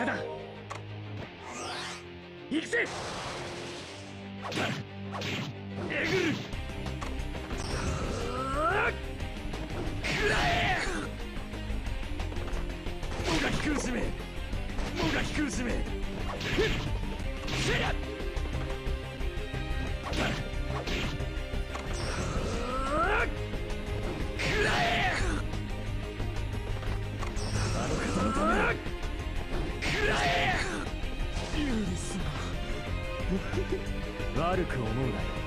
嫌だ。行くぜ。えぐる。くらえ。もがき苦しめ。もがき苦しめ。せや。くらえ。あの方のため。くらえ。ユーリス悪く思うなよ。